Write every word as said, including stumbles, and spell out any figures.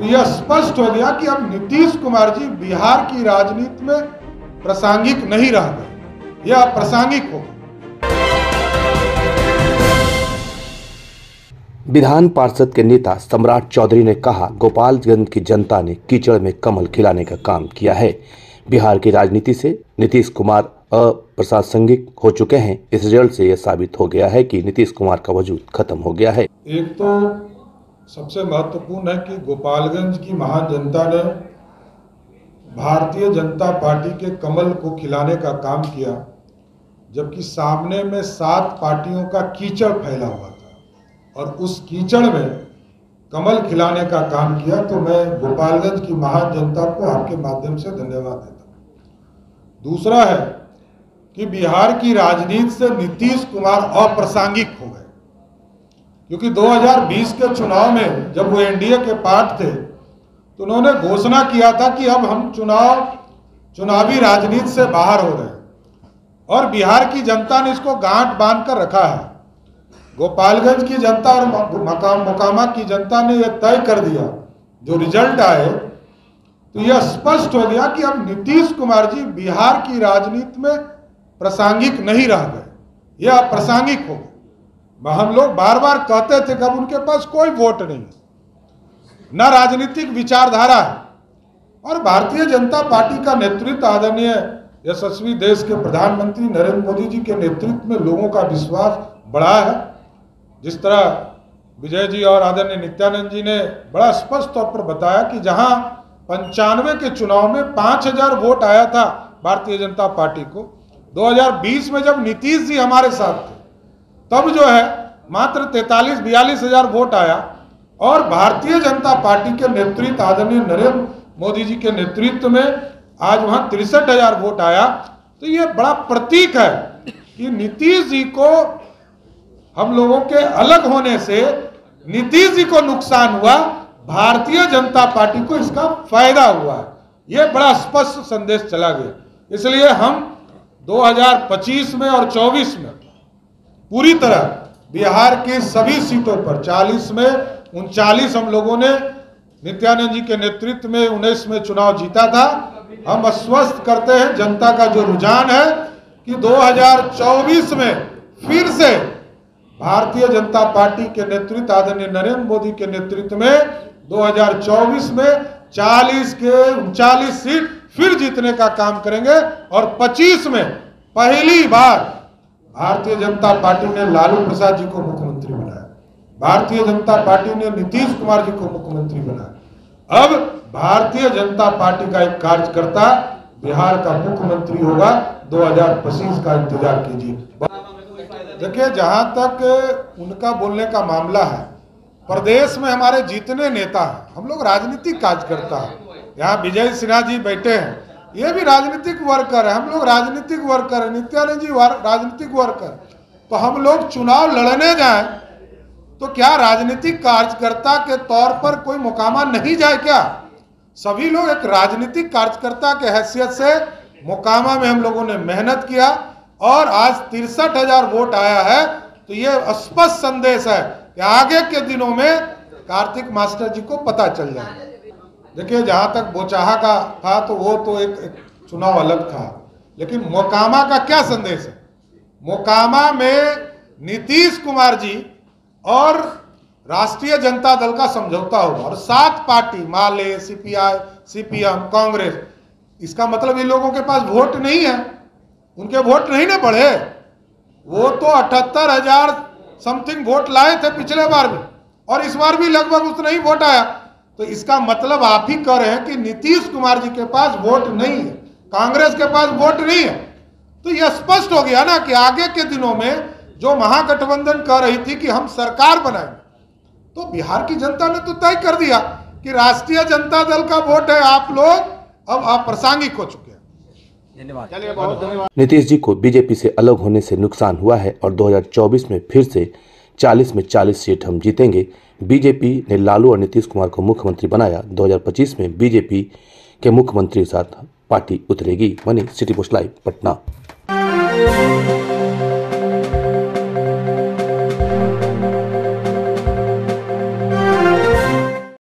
तो यह स्पष्ट हो गया कि अब नीतीश कुमार जी बिहार की राजनीति में प्रासंगिक नहीं रह गए, यह अप्रासंगिक हो गए। विधान पार्षद के नेता सम्राट चौधरी ने कहा, गोपालगंज की जनता ने कीचड़ में कमल खिलाने का काम किया है। बिहार की राजनीति से नीतीश कुमार अप्रासंगिक हो चुके हैं। इस रिजल्ट से यह साबित हो गया है कि नीतीश कुमार का वजूद खत्म हो गया है। एक तो सबसे महत्वपूर्ण है कि गोपालगंज की महान जनता ने भारतीय जनता पार्टी के कमल को खिलाने का काम किया, जबकि सामने में सात पार्टियों का कीचड़ फैला हुआ था और उस कीचड़ में कमल खिलाने का काम किया। तो मैं गोपालगंज की महान जनता को आपके माध्यम से धन्यवाद देता हूँ। दूसरा है कि बिहार की राजनीति से नीतीश कुमार अप्रासंगिक हो गए, क्योंकि दो हज़ार बीस के चुनाव में जब वो एनडीए के पार्ट थे तो उन्होंने घोषणा किया था कि अब हम चुनाव चुनावी राजनीति से बाहर हो रहे हैं, और बिहार की जनता ने इसको गांठ बांध कर रखा है। गोपालगंज की जनता और मकाम मोकामा की जनता ने यह तय कर दिया, जो रिजल्ट आए तो यह स्पष्ट हो गया कि अब नीतीश कुमार जी बिहार की राजनीति में प्रासंगिक नहीं रह गए, यह अप्रासंगिक हो गए। हम लोग बार बार कहते थे कि अब उनके पास कोई वोट नहीं है, न राजनीतिक विचारधारा है, और भारतीय जनता पार्टी का नेतृत्व आदरणीय यशस्वी देश के प्रधानमंत्री नरेंद्र मोदी जी के नेतृत्व में लोगों का विश्वास बढ़ा है। जिस तरह विजय जी और आदरणीय नित्यानंद जी ने बड़ा स्पष्ट तौर पर बताया कि जहां पंचानवे के चुनाव में पांच हजार वोट आया था भारतीय जनता पार्टी को, दो हज़ार बीस में जब नीतीश जी हमारे साथ थे तब जो है मात्र तैतालीस बयालीस हजार वोट आया, और भारतीय जनता पार्टी के नेतृत्व आदरणीय नरेंद्र मोदी जी के नेतृत्व में आज वहां तिरसठ हजार वोट आया। तो ये बड़ा प्रतीक है कि नीतीश जी को, हम लोगों के अलग होने से नीतीश जी को नुकसान हुआ, भारतीय जनता पार्टी को इसका फायदा हुआ है। यह बड़ा स्पष्ट संदेश चला गया। इसलिए हम दो हज़ार पच्चीस में और चौबीस में पूरी तरह बिहार की सभी सीटों पर चालीस में उनचालीस हम लोगों ने नित्यानंद जी के नेतृत्व में उन्नीस में चुनाव जीता था। हम आश्वस्त करते हैं जनता का जो रुझान है कि दो हज़ार चौबीस में फिर से भारतीय जनता पार्टी के नेतृत्व आदरणीय नरेंद्र मोदी के नेतृत्व में दो हज़ार चौबीस में चालीस के उनचालीस सीट फिर जीतने का काम करेंगे, और पच्चीस में पहली बार भारतीय जनता पार्टी ने लालू प्रसाद जी को मुख्यमंत्री बनाया, भारतीय जनता पार्टी ने नीतीश कुमार जी को मुख्यमंत्री बनाया। अब भारतीय जनता पार्टी का एक कार्यकर्ता बिहार का मुख्यमंत्री होगा। दो हज़ार पच्चीस का इंतजार कीजिए। देखिए, जहां तक उनका बोलने का मामला है, प्रदेश में हमारे जितने नेता हैं, हम लोग राजनीतिक कार्यकर्ता हैं। यहाँ विजय सिन्हा जी बैठे हैं, ये भी राजनीतिक वर्कर है, हम लोग राजनीतिक वर्कर है, नित्यानंद जी राजनीतिक वर्कर। तो हम लोग चुनाव लड़ने जाएं तो क्या राजनीतिक कार्यकर्ता के तौर पर कोई मोकामा नहीं जाए क्या? सभी लोग एक राजनीतिक कार्यकर्ता के हैसियत से मोकामा में हम लोगों ने मेहनत किया, और आज तिरसठ हजार वोट आया है। तो ये स्पष्ट संदेश है कि आगे के दिनों में कार्तिक मास्टर जी को पता चल जाए। देखिए, जहां तक बोचाहा का था तो वो तो एक, एक चुनाव अलग था, लेकिन मोकामा का क्या संदेश है? मोकामा में नीतीश कुमार जी और राष्ट्रीय जनता दल का समझौता होगा, और सात party Male, CPI, CPM, Congress. इसका मतलब इन लोगों के पास वोट नहीं है, उनके वोट नहीं ना बढ़े। वो तो अठहत्तर हजार समथिंग वोट लाए थे पिछले बार भी, और इस बार भी लगभग उतना ही वोट आया। तो इसका मतलब आप ही कह रहे हैं कि नीतीश कुमार जी के पास वोट नहीं है, कांग्रेस के पास वोट नहीं है। तो यह स्पष्ट हो गया ना कि आगे के दिनों में जो महागठबंधन कह रही थी कि हम सरकार बनाएंगे, तो बिहार की जनता ने तो तय कर दिया कि राष्ट्रीय जनता दल का वोट है, आप लोग अब अप्रासंगिक हो चुके हैं। धन्यवाद। नीतीश जी को बीजेपी से अलग होने से नुकसान हुआ है, और दो हज़ार चौबीस में फिर से चालीस में चालीस सीट हम जीतेंगे। बीजेपी ने लालू और नीतीश कुमार को मुख्यमंत्री बनाया। दो हज़ार पच्चीस में बीजेपी के मुख्यमंत्री के साथ पार्टी उतरेगी। Money City Post Live, Patna.